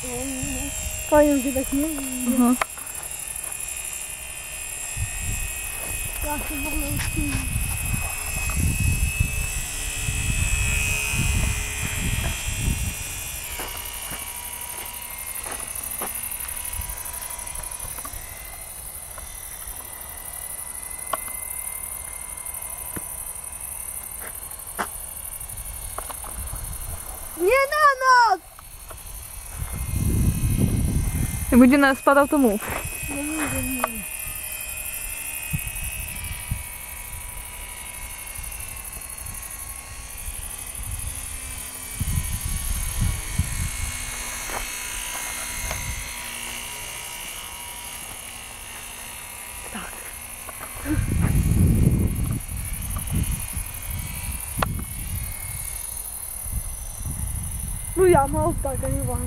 Fajnie się tak nie? Aha. Ja się w ogóle uczynię. Nie na noc! Jak będzie na nas spadał, to mów. No nie. Tak. No ja mam taka nie mam.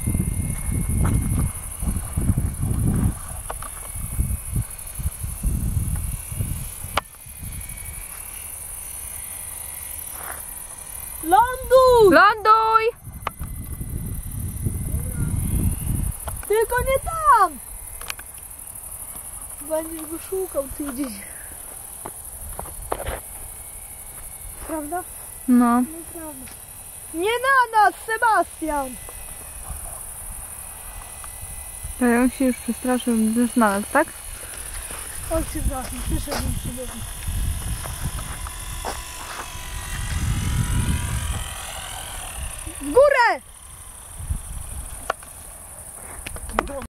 Ląduj! Ląduj! Tylko nie tam! Będziesz go szukał tydzień. Prawda? No. Nieprawda. Nie na nas, Sebastian! Ja on się już przestraszył, że na nas, tak? Oj, przepraszam, przyszedłem przy domu. W górę!